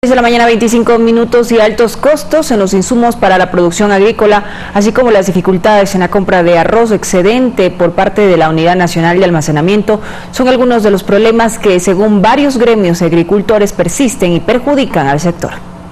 De la mañana, 25 minutos, y altos costos en los insumos para la producción agrícola, así como las dificultades en la compra de arroz excedente por parte de la Unidad Nacional de Almacenamiento, son algunos de los problemas que, según varios gremios de agricultores, persisten y perjudican al sector.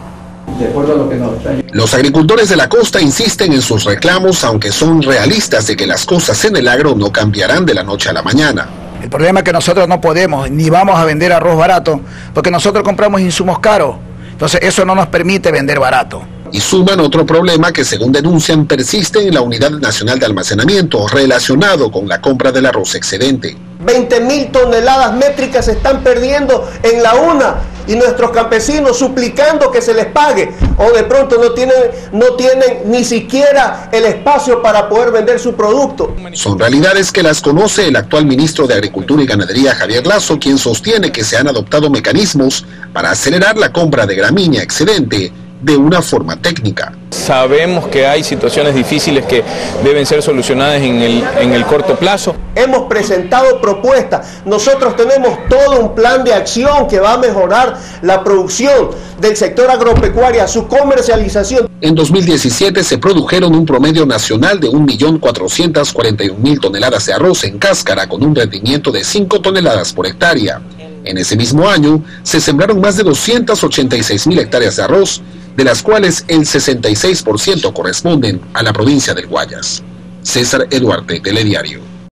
Los agricultores de la costa insisten en sus reclamos, aunque son realistas de que las cosas en el agro no cambiarán de la noche a la mañana. El problema es que nosotros no podemos ni vamos a vender arroz barato porque nosotros compramos insumos caros. Entonces eso no nos permite vender barato. Y suman otro problema que, según denuncian, persiste en la Unidad Nacional de Almacenamiento relacionado con la compra del arroz excedente. 20.000 toneladas métricas se están perdiendo en la UNA y nuestros campesinos suplicando que se les pague, o de pronto no tienen ni siquiera el espacio para poder vender su producto. Son realidades que las conoce el actual ministro de Agricultura y Ganadería, Javier Lazo, quien sostiene que se han adoptado mecanismos para acelerar la compra de gramínea excedente de una forma técnica. Sabemos que hay situaciones difíciles que deben ser solucionadas en el corto plazo. Hemos presentado propuestas, nosotros tenemos todo un plan de acción que va a mejorar la producción del sector agropecuario, su comercialización. En 2017 se produjeron un promedio nacional de 1.441.000 toneladas de arroz en cáscara, con un rendimiento de 5 toneladas por hectárea. En ese mismo año se sembraron más de 286.000 hectáreas de arroz, de las cuales el 66% corresponden a la provincia del Guayas. César Eduarte, Telediario.